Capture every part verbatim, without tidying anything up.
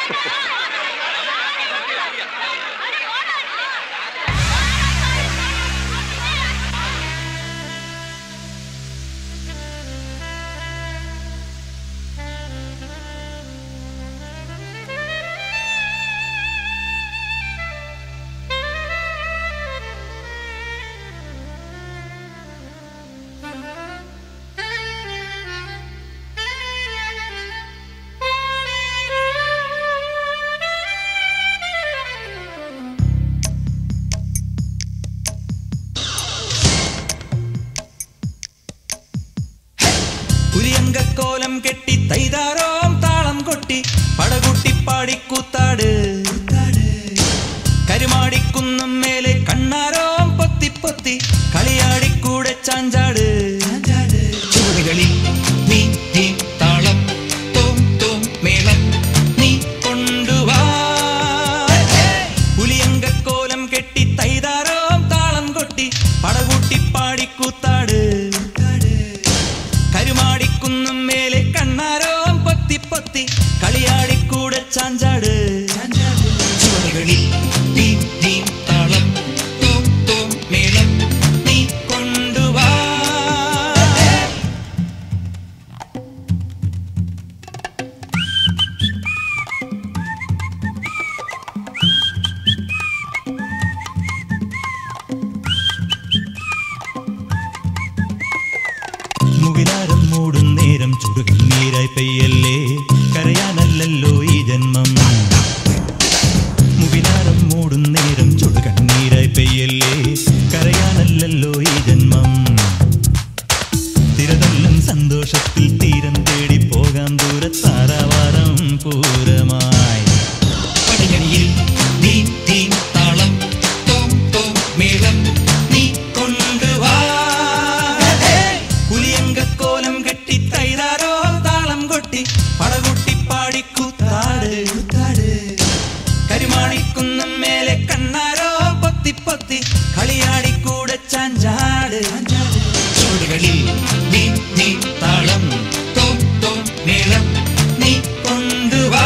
പുലിയങ്കക്കോലം കെട്ടി തൈതാരോം താളം കൊട്ടി പടകുട്ടി പാടിക്കൂത്താട് കരുമാടിക്കുന്നും മേലെ കണ്ണാരോം പൊത്തി പൊത്തി കളിയാടിക്കൂടെ ചാഞ്ചാട് ചുവടുകളിൽ നീ നീ താളം തോം തോം മേളം നീ കൊണ്ടുവാ പുലിയങ്കക്കോലം കെട്ടി തൈതാരോം താളം കൊട്ടി പടകുട്ടി പാടിക്കൂത്താട് കരുമാടിക്കുന്നും മേലെ കണ്ണാരോം പൊത്തി പൊത്തി കളിയാടിക്കൂടെ ചാഞ്ചാട് ചുവടുകളിൽ നീ നീ താളം തോം തോം മേളം നീ കൊണ്ടുവാ മുകിലാരം മൂടും നേരം ചുടുകണ്ണീരായി പെയ്യല്ലേ കരയാനല്ലല്ലോ ഈ ജന്മം മുകിലാരം മൂടും നേരം ചുടുകണ്ണീരായി പെയ്യല്ലേ കരയാനല്ലല്ലോ ഈ ജന്മം തിരതല്ലും സന്തോഷത്തിൽ തീരം തേടി പോകാം ദൂരത്താരാവാരം പൂരമായി പടയണിയിൽ നീ നീ താളം തോം തോം മേളം നീ കൊണ്ടുവാ പുലിയങ്കക്കോലം കെട്ടി തൈതാരോ താളം കൊട്ടി പടകുട്ടി പാടിക്കൂത്താട് കരുമാടിക്കുന്നും മേലെ കണ്ണാരോ പൊത്തി പൊത്തി കളിയാടിക്കൂടെ ചാഞ്ചാട് ചുവടുകളിൽ നീ നീ താളം തോം തോം മേളം നീ കൊണ്ടുവാ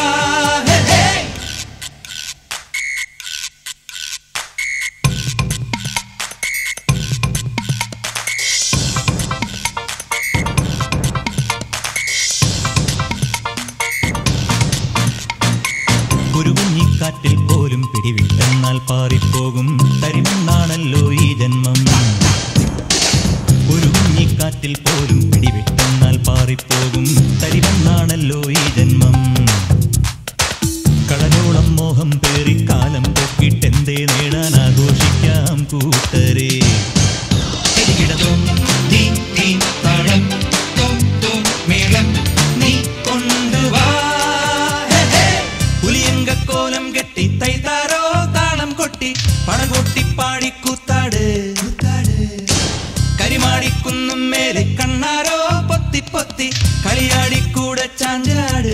ഒരു കുഞ്ഞിക്കാറ്റിൽ പോലും പിടിവിട്ടെന്നാൽ പാറിപ്പോകും തരിമണ്ണാണല്ലോ ഈ ജന്മം ഒരു കുഞ്ഞിക്കാറ്റിൽ പോലും പിടിവിട്ടെന്നാൽ പാറിപ്പോകും തരിമണ്ണാണല്ലോ ഈ ജന്മം കടലോളം മോഹം പേറി കാലം പൊക്കിട്ടെന്തേ നേടാൻ ആഘോഷിക്കാം കൂട്ടരെ ഇടതും നീ നീ താളം തോം തോം മേളം നീ കൊണ്ടുവാ പുലിയങ്കക്കോലം കെട്ടി തൈതാരോ താളം കൊട്ടി പടകൊട്ടി പാടിക്കൂത്താട് കരിമാടിക്കുന്നും മേലെ കണ്ണാരോ പൊത്തി പൊത്തി കളിയാടിക്കൂടെ ചാഞ്ചാട്